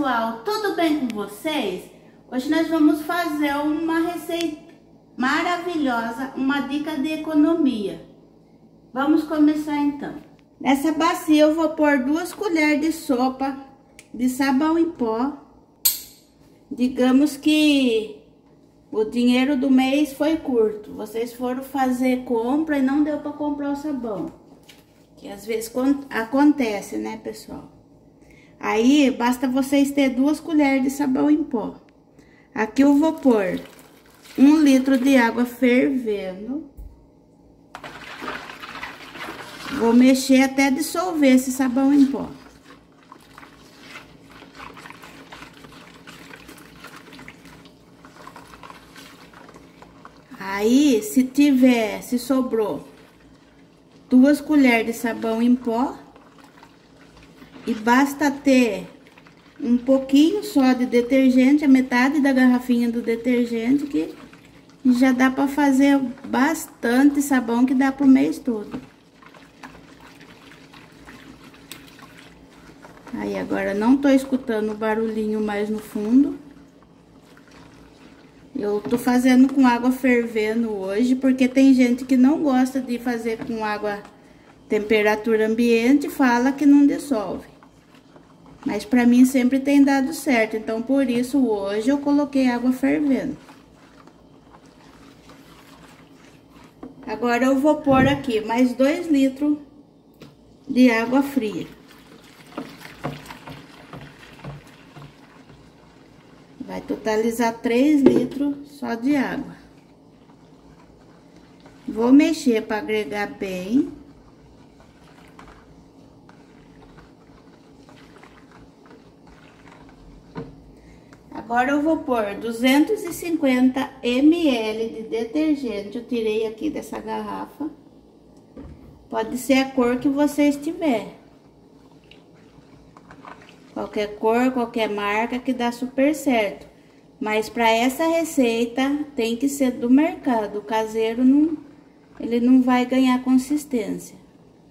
pessoal, tudo bem com vocês? Hoje nós vamos fazer uma receita maravilhosa, uma dica de economia. Vamos começar então. Nessa bacia eu vou pôr 2 colheres de sopa de sabão em pó. Digamos que o dinheiro do mês foi curto. Vocês foram fazer compra e não deu para comprar o sabão. Que às vezes acontece, né, pessoal? Aí, basta vocês ter 2 colheres de sabão em pó. Aqui eu vou pôr 1 litro de água fervendo. Vou mexer até dissolver esse sabão em pó. Aí, se sobrou 2 colheres de sabão em pó, e basta ter um pouquinho só de detergente, a metade da garrafinha do detergente, que já dá para fazer bastante sabão, que dá pro mês todo. Aí agora não tô escutando o barulhinho mais no fundo. Eu tô fazendo com água fervendo hoje, porque tem gente que não gosta de fazer com água temperatura ambiente, fala que não dissolve. Mas pra mim sempre tem dado certo, então por isso hoje eu coloquei água fervendo. Agora eu vou pôr aqui mais 2 litros de água fria. Vai totalizar 3 litros só de água. Vou mexer para agregar bem. Agora eu vou pôr 250 ml de detergente. Eu tirei aqui dessa garrafa. Pode ser a cor que vocês tiverem. Qualquer cor, qualquer marca, que dá super certo. Mas para essa receita tem que ser do mercado. O caseiro ele não vai ganhar consistência.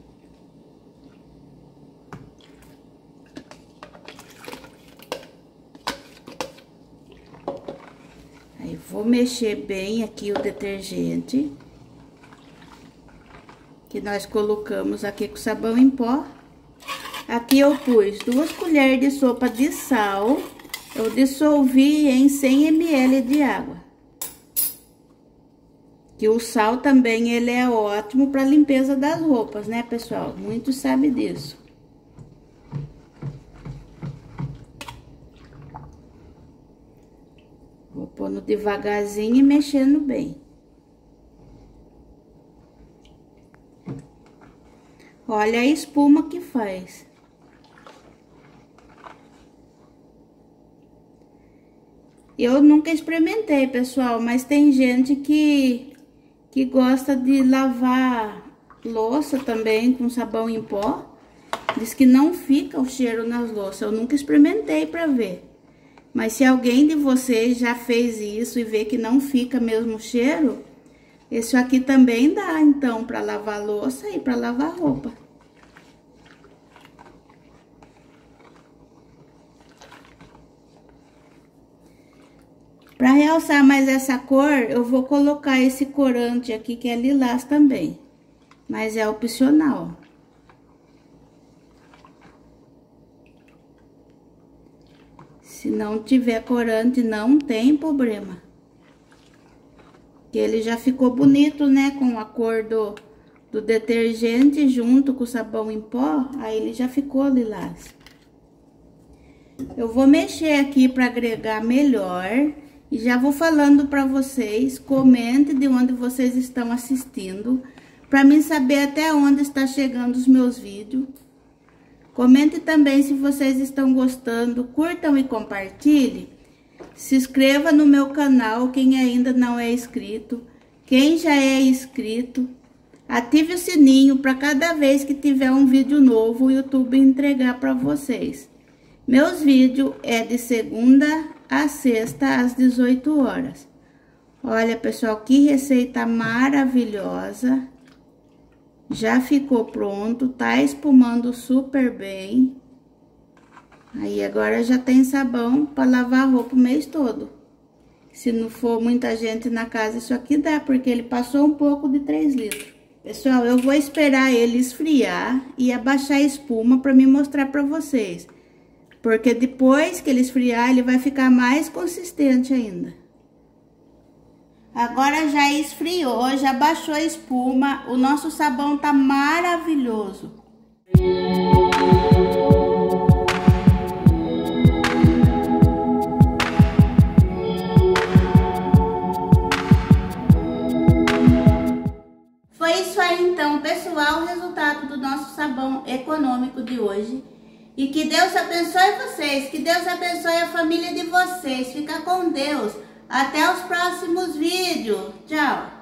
Aí vou mexer bem aqui o detergente que nós colocamos aqui com sabão em pó. Aqui eu pus 2 colheres de sopa de sal. Eu dissolvi em 100 ml de água. Que o sal também ele é ótimo para limpeza das roupas, né, pessoal? Muitos sabem disso. Vou pondo devagarzinho e mexendo bem. Olha a espuma que faz. Eu nunca experimentei, pessoal, mas tem gente que gosta de lavar louça também com sabão em pó. Diz que não fica o cheiro nas louças. Eu nunca experimentei para ver. Mas se alguém de vocês já fez isso e vê que não fica mesmo o cheiro, esse aqui também dá, então, para lavar louça e para lavar roupa. Para realçar mais essa cor, eu vou colocar esse corante aqui, que é lilás também. Mas é opcional. Se não tiver corante, não tem problema. Que ele já ficou bonito, né? Com a cor do detergente junto com o sabão em pó, aí ele já ficou lilás. Eu vou mexer aqui para agregar melhor. E já vou falando para vocês, comente de onde vocês estão assistindo, para mim saber até onde está chegando os meus vídeos. Comente também se vocês estão gostando, curtam e compartilhem. Se inscreva no meu canal, quem ainda não é inscrito. Quem já é inscrito, ative o sininho para cada vez que tiver um vídeo novo, o YouTube entregar para vocês. Meus vídeos é de segunda a sexta às 18 horas. Olha, pessoal, que receita maravilhosa. Já ficou pronto, tá espumando super bem. Aí agora já tem sabão para lavar a roupa o mês todo. Se não for muita gente na casa, isso aqui dá, porque ele passou um pouco de 3 litros. Pessoal, eu vou esperar ele esfriar e abaixar a espuma para me mostrar para vocês. Porque depois que ele esfriar, ele vai ficar mais consistente ainda. Agora já esfriou, já baixou a espuma, o nosso sabão tá maravilhoso. Foi isso aí então, pessoal, o resultado do nosso sabão econômico de hoje. E que Deus abençoe vocês, que Deus abençoe a família de vocês. Fica com Deus. Até os próximos vídeos. Tchau.